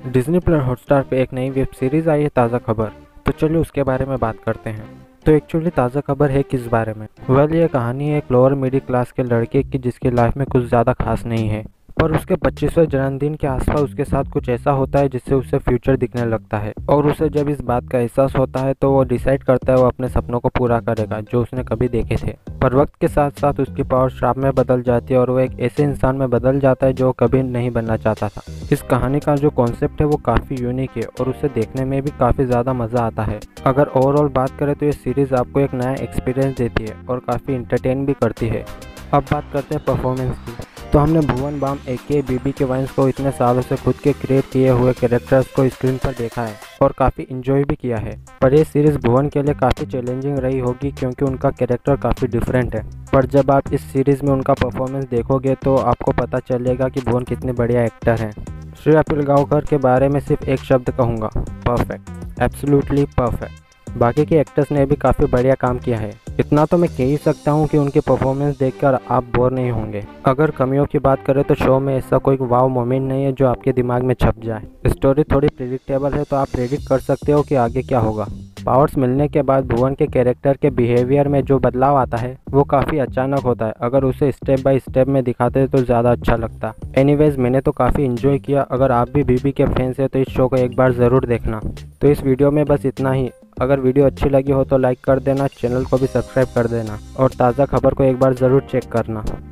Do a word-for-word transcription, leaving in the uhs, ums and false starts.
Disney plus Hotstar पे एक नई वेब सीरीज़ आई है ताज़ा खबर। तो चलिए उसके बारे में बात करते हैं। तो एक्चुअली ताज़ा खबर है किस बारे में? वेल ये कहानी है एक लोअर मिडिल क्लास के लड़के की जिसकी लाइफ में कुछ ज़्यादा खास नहीं है, पर उसके पच्चीसवें जन्मदिन के आसपास उसके साथ कुछ ऐसा होता है जिससे उसे फ्यूचर दिखने लगता है। और उसे जब इस बात का एहसास होता है तो वो डिसाइड करता है वो अपने सपनों को पूरा करेगा जो उसने कभी देखे थे। पर वक्त के साथ साथ उसकी पावर श्राप में बदल जाती है और वो एक ऐसे इंसान में बदल जाता है जो कभी नहीं बनना चाहता था। इस कहानी का जो कॉन्सेप्ट है वो काफ़ी यूनिक है और उसे देखने में भी काफ़ी ज़्यादा मज़ा आता है। अगर ओवरऑल बात करें तो ये सीरीज़ आपको एक नया एक्सपीरियंस देती है और काफ़ी इंटरटेन भी करती है। अब बात करते हैं परफॉर्मेंस की। तो हमने भुवन बाम ए के बीबी के वाइन्स को इतने सालों से खुद के क्रिएट किए हुए कैरेक्टर्स को स्क्रीन पर देखा है और काफ़ी इंजॉय भी किया है। पर ये सीरीज़ भुवन के लिए काफ़ी चैलेंजिंग रही होगी क्योंकि उनका कैरेक्टर काफ़ी डिफरेंट है। पर जब आप इस सीरीज़ में उनका परफॉर्मेंस देखोगे तो आपको पता चलेगा कि भुवन कितने बढ़िया एक्टर हैं। श्रेया पिलगांवकर के बारे में सिर्फ एक शब्द कहूँगा, परफेक्ट, एब्सोल्युटली परफेक्ट। बाकी के एक्टर्स ने भी काफ़ी बढ़िया काम किया है। इतना तो मैं कह ही सकता हूँ कि उनकी परफॉर्मेंस देखकर आप बोर नहीं होंगे। अगर कमियों की बात करें तो शो में ऐसा कोई वाव मोमेंट नहीं है जो आपके दिमाग में छप जाए। स्टोरी थोड़ी प्रेडिक्टेबल है तो आप प्रेडिक्ट कर सकते हो कि आगे क्या होगा। पावर्स मिलने के बाद भुवन के कैरेक्टर के बिहेवियर में जो बदलाव आता है वो काफ़ी अचानक होता है। अगर उसे स्टेप बाय स्टेप में दिखाते तो ज़्यादा अच्छा लगता। एनीवेज मैंने तो काफ़ी इन्जॉय किया। अगर आप भी बीबी के फैंस हैं तो इस शो को एक बार ज़रूर देखना। तो इस वीडियो में बस इतना ही। अगर वीडियो अच्छी लगी हो तो लाइक कर देना, चैनल को भी सब्सक्राइब कर देना और ताज़ा खबर को एक बार ज़रूर चेक करना।